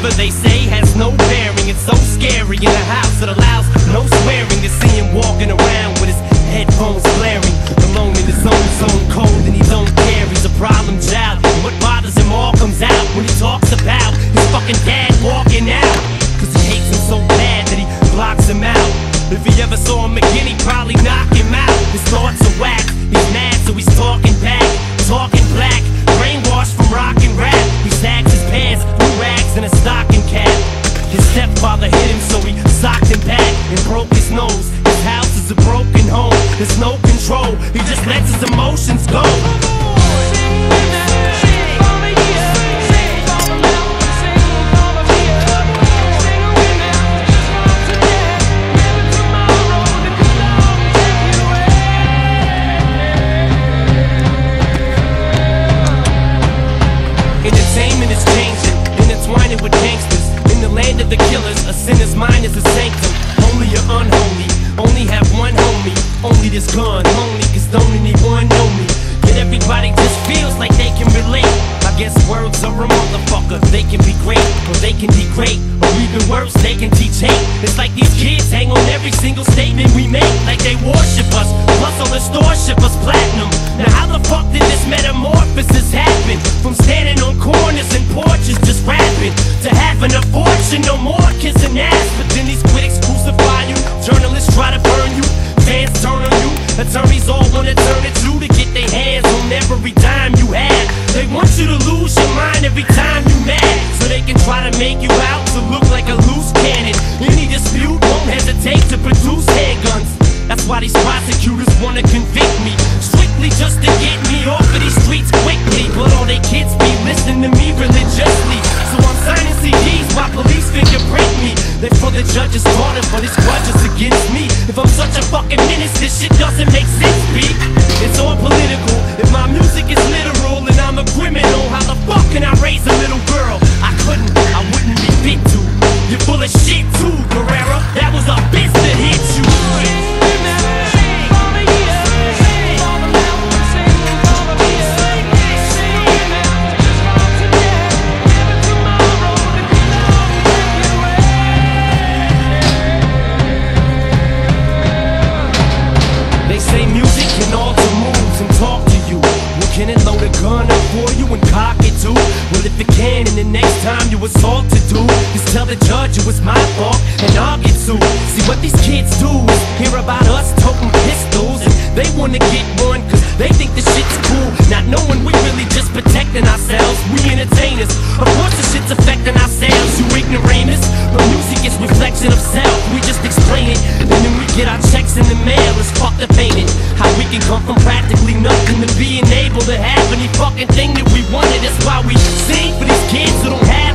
whatever they say has no bearing. It's so scary in a house that allows no swearing. To see him walking around with his headphones blaring, alone in his own zone, cold and he don't care. He's a problem child, and what bothers him all comes out when he talks about his fucking dad walking out. Cause he hates him so bad that he blocks him out. If he ever saw him again, he'd probably knock him out. His thoughts are whack, he's mad so he's talking back, talking black, brainwashed from rock and rap. He sags his pants, blue rags and a stocking cap. His stepfather hit him so he socked him back and broke his nose. His house is a broken home, there's no control, he just lets his emotions go. Entertainment is changing, intertwining with gangsters. In the land of the killers, a sinner's mind is a sanctum. Only or unholy, only have one homie. Only this gun, only cause don't anyone know me. Yet everybody just feels like they can relate. I guess words are a motherfucker. They can be great, or they can degrade, or even worse, they can teach hate. It's like these kids hang on every single statement we make, like they worship us. Plus all the stores ship us platinum. Now how the fuck did this metamorphosis happen? From standing on corners and porches just rapping, to having a fortune, no more kissing ass. But then these critics crucify you, journalists try to burn you, fans turn on you, attorneys all wanna turn it to get their hands on every dime you have. They want you to lose your mind every time you mad, so they can try to make you out to look like a loose cannon. Any dispute won't hesitate to produce handguns. That's why these prosecutors wanna convict me, strictly just to get me off of these streets quickly. But all they kids be listening to me religiously, so I'm signing CDs while police fingerprint me. They're for the judge's corner, but it's grudges against me. If I'm such a fucking menace, this shit doesn't make sense, B. It's all political. If my music is literal and I'm a criminal, how the fuck can I raise a little girl? I couldn't, I wouldn't be fit to. You're full of shit too, Guerrera. That was a bitch that hit you. They say music can alter moods and talk to you. Well, can it load a gun up for you and cock it too? Well, if it can, and the next time you assault to do, just tell the judge it was my fault and I'll get sued. See what these kids do is hear about us toting pistols, and they wanna get one cause they think the shit's cool, not knowing we really just protecting ourselves. We entertainers, of course the shit's affecting ourselves, you ignoramus. But music is reflection of self, we just explain it, and then we get our checks in the mail. It's fucked up, ain't it? How we can come from practically nothing to being able to have any fucking thing that we wanted. That's why we sing for these kids who don't have